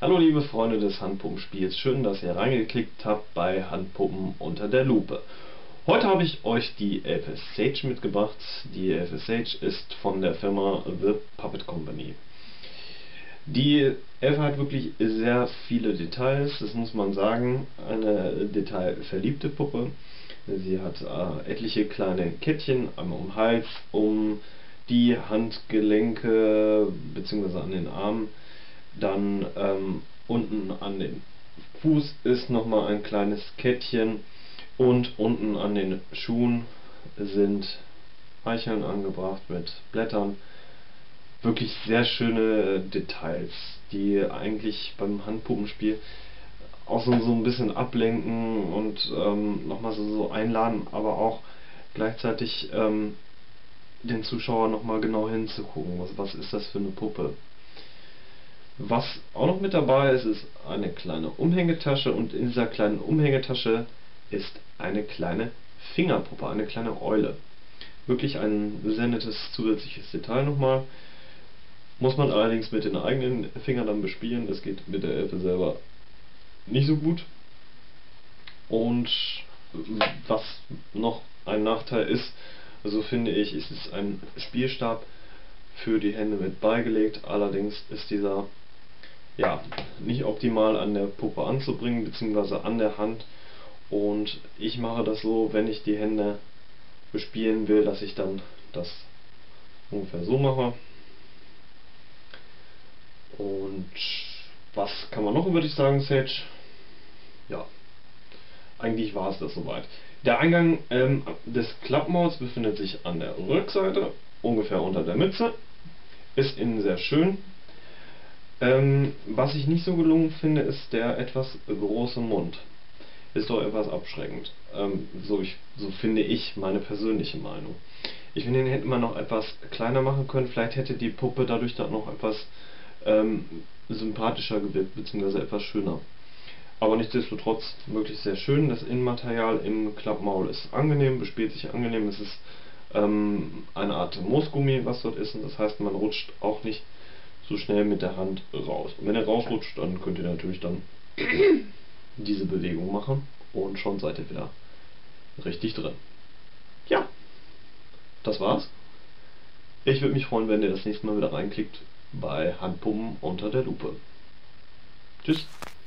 Hallo liebe Freunde des Handpuppenspiels, schön, dass ihr reingeklickt habt bei Handpuppen unter der Lupe. Heute habe ich euch die Elfe Sage mitgebracht. Die Elfe Sage ist von der Firma The Puppet Company. Die Elfe hat wirklich sehr viele Details, das muss man sagen, eine detailverliebte Puppe. Sie hat etliche kleine Kettchen einmal um den Hals, um die Handgelenke bzw. an den Armen. Dann unten an den Fuß ist nochmal ein kleines Kettchen und unten an den Schuhen sind Eicheln angebracht mit Blättern. Wirklich sehr schöne Details, die eigentlich beim Handpuppenspiel auch so ein bisschen ablenken und nochmal so einladen, aber auch gleichzeitig den Zuschauer nochmal genau hinzugucken, was ist das für eine Puppe. Was auch noch mit dabei ist, ist eine kleine Umhängetasche, und in dieser kleinen Umhängetasche ist eine kleine Fingerpuppe, eine kleine Eule. Wirklich ein sehr nettes zusätzliches Detail nochmal. Muss man allerdings mit den eigenen Fingern dann bespielen, das geht mit der Elfe selber nicht so gut. Und was noch ein Nachteil ist, so finde ich, ist es ein Spielstab für die Hände mit beigelegt. Allerdings ist dieser nicht optimal an der Puppe anzubringen, beziehungsweise an der Hand. Und ich mache das so, wenn ich die Hände bespielen will, dass ich dann das ungefähr so mache. Und was kann man noch über dich sagen, Sage? Ja, eigentlich war es das soweit. Der Eingang des Klappmauls befindet sich an der Rückseite, ungefähr unter der Mütze. Ist innen sehr schön. Was ich nicht so gelungen finde, ist der etwas große Mund. Ist doch etwas abschreckend. So finde ich, meine persönliche Meinung. Ich finde, den hätte man noch etwas kleiner machen können. Vielleicht hätte die Puppe dadurch dann noch etwas sympathischer gewirkt, beziehungsweise etwas schöner. Aber nichtsdestotrotz wirklich sehr schön. Das Innenmaterial im Klappmaul ist angenehm, bespielt sich angenehm. Es ist eine Art Moosgummi, was dort ist, und das heißt, man rutscht auch nicht so schnell mit der Hand raus. Und wenn ihr rausrutscht, dann könnt ihr natürlich dann diese Bewegung machen und schon seid ihr wieder richtig drin. Ja, das war's. Ich würde mich freuen, wenn ihr das nächste Mal wieder reinklickt bei Handpuppen unter der Lupe. Tschüss.